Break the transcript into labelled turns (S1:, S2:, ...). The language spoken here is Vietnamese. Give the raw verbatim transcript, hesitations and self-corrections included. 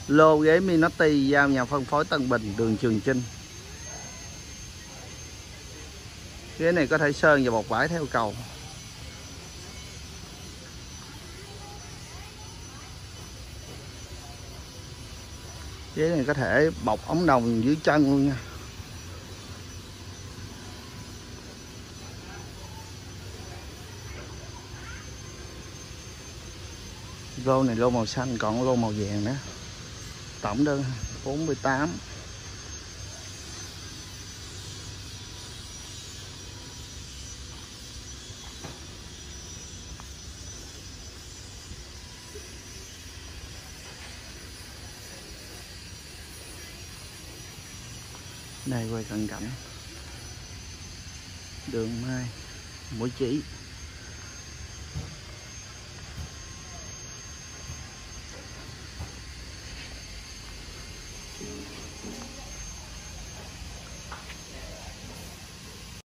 S1: Lô ghế Minotti giao nhà phân phối Tân Bình, đường Trường Chinh. Ghế này có thể sơn và bọc vải theo cầu. Ghế này có thể bọc ống đồng dưới chân luôn nha. Lô này lô màu xanh, còn lô màu vàng nữa. Tổng đơn bốn mươi tám. Đây quay cận cảnh đường Mai, Mũi Chỉ.